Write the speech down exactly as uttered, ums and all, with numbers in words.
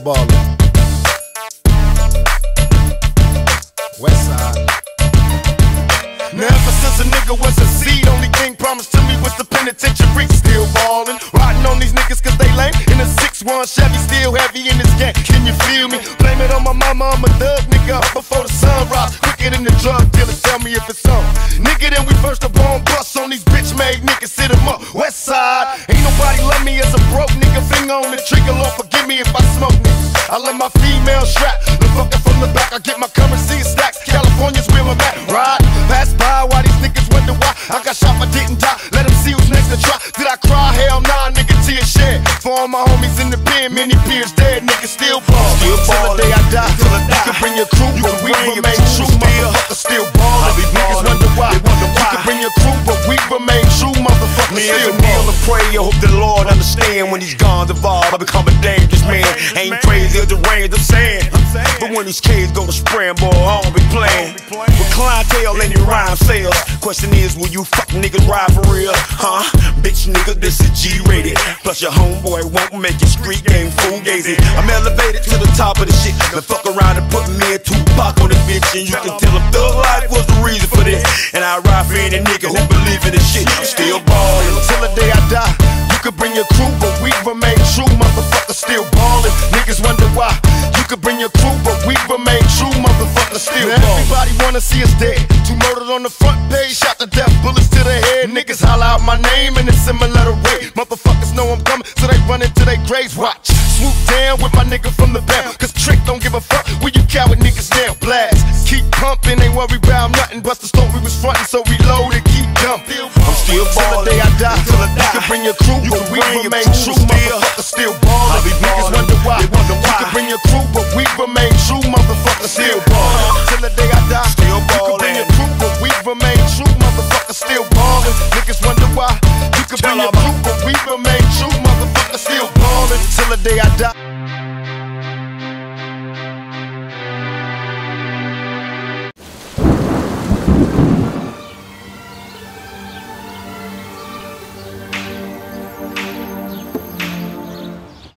ballin'. West side. Now ever since a nigga was a seed, only thing promised to me was the penitentiary. Still ballin', riding on these niggas cause they lame. In a six one Chevy, still heavy in this game. Can you feel me? Blame it on my mama, I'm a thug nigga. Up before the sun rise, quicker than the drug dealer. Tell me if it's on. Nigga, then we first up on bus on these bitch made niggas. Sit 'em up, West side. Ain't nobody love me as a broke nigga. Finger on the trigger, Lord forgive me if I smoke niggas. I let my female strap, the fucker from the back. I get my currency in stacks. California's where I'm at. Ride, pass by while these niggas wonder why I got shot but didn't die. Let them see who's next to try. Did I cry? Hell nah, nigga, tears shed. For all my homies in the pen, many peers dead. Niggas still ball. Still ball. Till the day I die. Till I die. You can bring your crew, but we remain true. Motherfuckers still ball. These niggas wonder why. You can bring your crew, but we remain true. Motherfuckers still ball. Kneel and pray, I hope the Lord understand. When these guns evolve, I become a dangerous man. Ain't crazy as the range of sand, but when these kids go to spraying, boy, I don't be playing with clientele and your rhyme sales. Question is, will you fuck niggas ride for real? Huh? Bitch nigga, this is G-rated. Plus your homeboy won't make your street game fugazi. I'm elevated to the top of the shit. Then fuck around and put me a Tupac on this bitch, and you can tell him thug life was the reason for this. And I ride for any nigga who believe in this shit. I'm still ballin'. Till the day I die. You could bring your crew, but we remain true. Motherfuckers still ballin'. Niggas wonder why. You could bring your crew, but we remain true. Motherfuckers still ballin'. Everybody wanna see us dead. Two murdered on the front page, shot to death, bullets to the head. Niggas holler out my name in a similar way. Motherfuckers know I'm coming, so they run into their graves. Watch, swoop down with my nigga from the bell. Cause Trick don't give a fuck where you coward niggas down. Blast, keep pumping, ain't worry about nothing. Bust the story was frontin', so we load and keep dumping. I'm still ballin'. Till the day I die. Till I die. You can bring your crew, you but we remain true. Motherfuckers still ballin'. These niggas wonder why. You can bring your crew, but we remain true. Motherfuckers still ballin'.